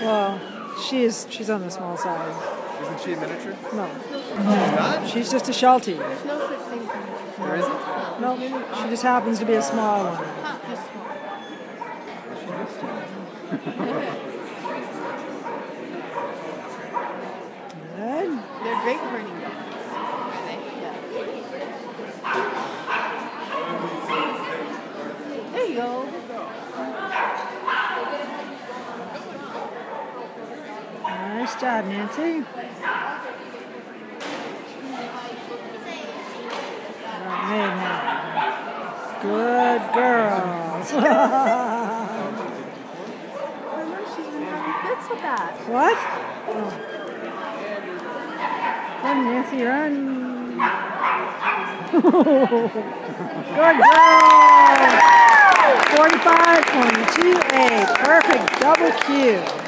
Well, she's on the small side. Isn't she a miniature? No. She's not? She's just a Sheltie. There's no such thing for me. There isn't? No, she just happens to be a small one. Just small. Good. They're great herding dogs. Yeah. There you go. Nice job, Nancy. Good girls. I know she's been having fits with that. What? Oh. Run, Nancy, run. Good girl. 45, 22, 8. Perfect double Q.